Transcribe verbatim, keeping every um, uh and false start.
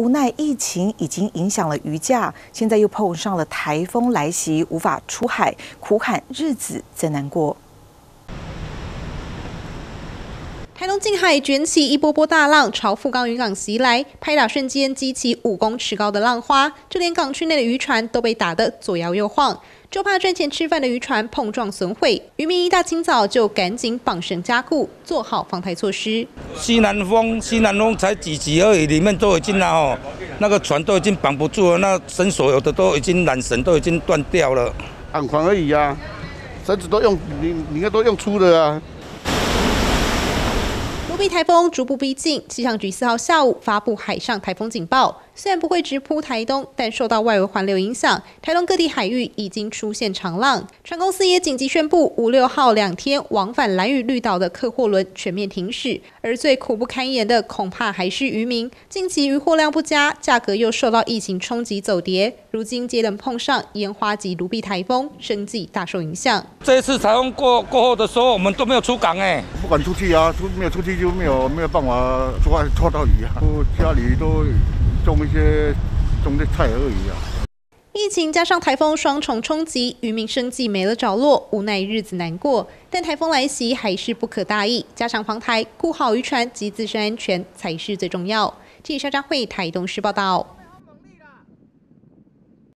无奈疫情已经影响了渔价，现在又碰上了台风来袭，无法出海，苦喊日子真难过。 台东近海卷起一波波大浪，朝富冈渔港袭来，拍打瞬间激起五公尺高的浪花，就连港区内的渔船都被打得左摇右晃，就怕赚钱吃饭的渔船碰撞损毁。渔民一大清早就赶紧绑绳加固，做好防台措施。 西南风，西南风才几级而已，里面都已经了哦，那个船都已经绑不住了，那绳索有的都已经缆绳都已经断掉了， 岸宽而已啊，绳子都用你你应该都用粗的啊。 卢比台风逐步逼近，气象局四号下午发布海上台风警报。虽然不会直扑台东，但受到外围环流影响，台东各地海域已经出现长浪。船公司也紧急宣布，五六号两天往返兰屿绿岛的客货轮全面停驶。而最苦不堪言的，恐怕还是渔民。近期渔获量不佳，价格又受到疫情冲击走跌。如今接连碰上烟花及卢比台风，生计大受影响。 这一次台风过过后的时候，我们都没有出港哎， 不敢出去啊，出没有出去就没有没有办法抓抓到鱼啊，都家里都。 种一些种的菜而已啊！ 疫情加上台风双重冲击，渔民生计没了着落，无奈日子难过。但台风来袭还是不可大意，加强防台，顾好渔船及自身安全才是最重要。记者张慧台东市报道。